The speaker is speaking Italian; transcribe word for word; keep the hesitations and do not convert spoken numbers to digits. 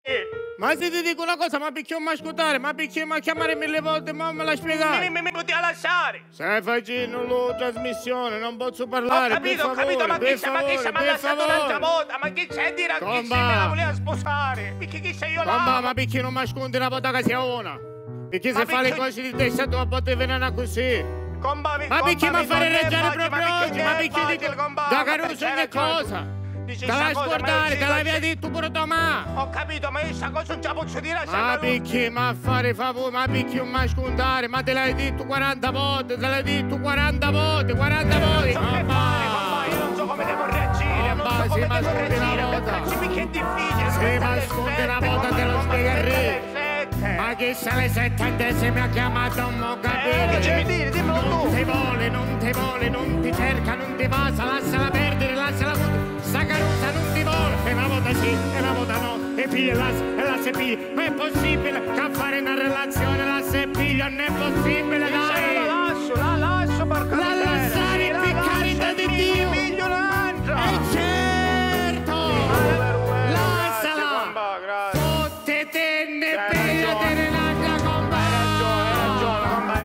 Ma se ti dico una cosa, ma perché non mi ascoltare? Ma perché mi chiamare mille volte, ma me la spiegare? Mi, mi, mi poteva lasciare! Stai facendo la trasmissione, non posso parlare, Ho capito, ho per favore, capito, ma chi sei, ma chi sei, mi ha lasciato un'altra favore. volta, ma chi c'è a dire a chi Comba. sei me la voleva sposare? Perché chi sei io là? Mamma, ma perché non mi ascolti una volta che sia una? Perché Ma se fa le perché- cose di testa tu a volte vengono così? Comba, mi- Ma comba, perché mi mi- fare non è reggere facile, proprio ma oggi? Ma perché facile, dico comba, da ma Caruso perché ogni hai ragione. cosa? Dici Te sta la cosa, ma scordare, io te dico- l'avevi detto pure tua mamma! Ho capito, ma io sta cosa non ce la posso dire a Ma Santa Lucia. perché ma fare favore, ma perché non mi ascoltare? Ma te l'hai detto quaranta volte, te l'hai detto quaranta volte, quaranta volte! Non so che fare, comba, io non so come devo reagire, non Comba, so sì, come ma devo ascolti una reagire, volta. perché perché è difficile. Sì, perché ma alle ascolti sette, una volta, comba, te lo comba, spiegherei. alle sette. Ma che se alle settantesime mi ha chiamato, non ho capito! Eh, che mi dire, dimmelo Non tu. ti vuole, non ti vuole, non ti cerca, non ti passa, lasciala perdere, lasciala sta Carusa non ti vuole, e una volta sì, e una volta no, e piglia la, e la se piglia, ma è possibile che a fare una relazione la se piglia, non è possibile, dai!